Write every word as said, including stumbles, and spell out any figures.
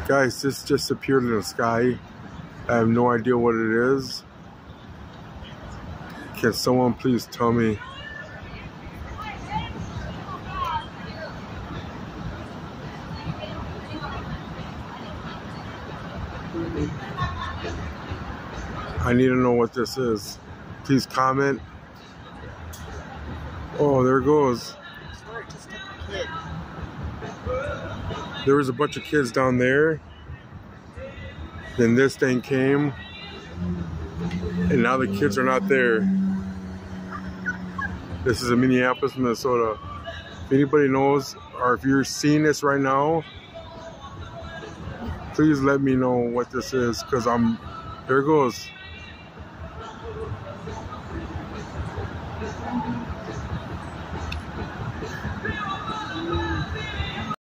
Guys, this just appeared in the sky. I have no idea what it is. Can someone please tell me? I need to know what this is. Please comment. Oh, there it goes. There was a bunch of kids down there. Then this thing came. And now the kids are not there. This is in Minneapolis, Minnesota. If anybody knows, or if you're seeing this right now, please let me know what this is, because I'm, there it goes.